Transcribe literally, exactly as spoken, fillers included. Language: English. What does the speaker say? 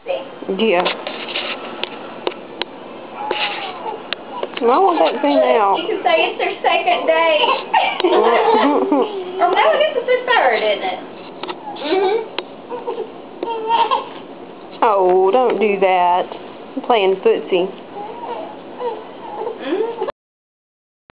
Yeah. I want that thing out. You can say it's their second day. Or no, I guess it's their third, isn't it? Mm-hmm. Oh, don't do that. I'm playing footsie.